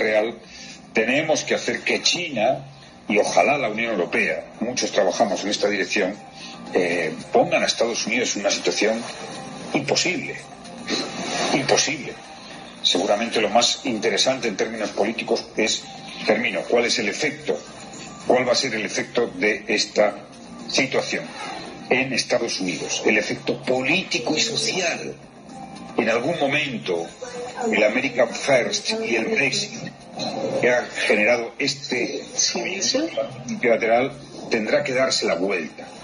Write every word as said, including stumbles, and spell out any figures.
real, tenemos que hacer que China y ojalá la Unión Europea, muchos trabajamos en esta dirección, eh, pongan a Estados Unidos en una situación imposible, imposible. Seguramente lo más interesante en términos políticos es, termino, cuál es el efecto, cuál va a ser el efecto de esta situación en Estados Unidos, el efecto político y social. En algún momento el America First y el Brexit, que ha generado este movimiento bilateral, tendrá que darse la vuelta.